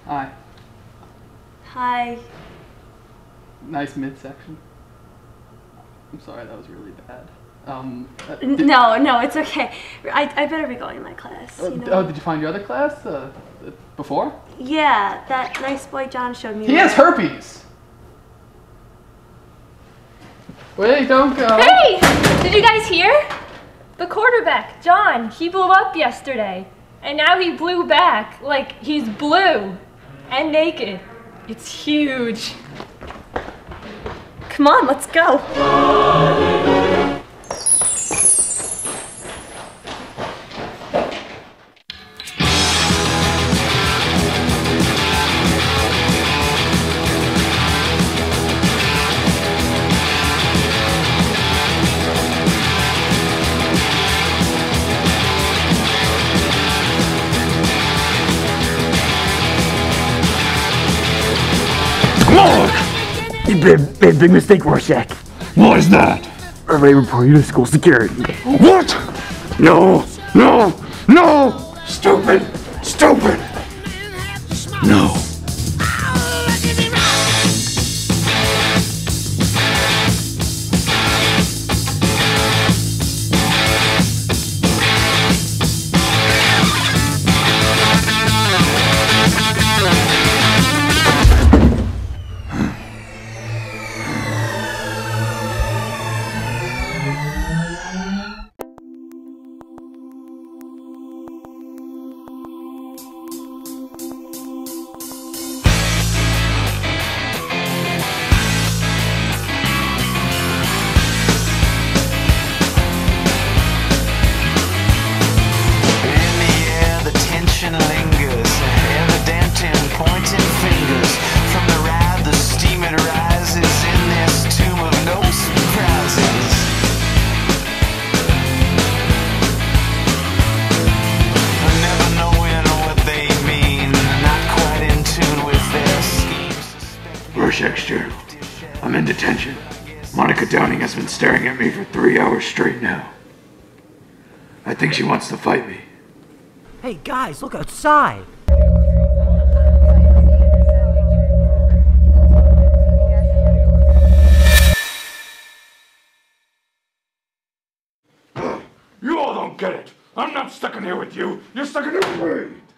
Hi. Hi. Nice midsection. I'm sorry, that was really bad. No, it's okay. I better be going to my class. You know? Oh, did you find your other class before? Yeah, that nice boy John showed me. He has herpes! Wait, don't go! Hey! Did you guys hear? The quarterback, John, he blew up yesterday. And now he blew back. Like, he's blue. And naked. It's huge. Come on, let's go. You made a big mistake, Rorschach. What is that? I already reported you to school security. What? No! No! No! Stupid! Stupid! No! Rorschach's journal. I'm in detention. Monica Downing has been staring at me for 3 hours straight now. I think she wants to fight me. Hey guys, look outside! You all don't get it! I'm not stuck in here with you! You're stuck in here with me!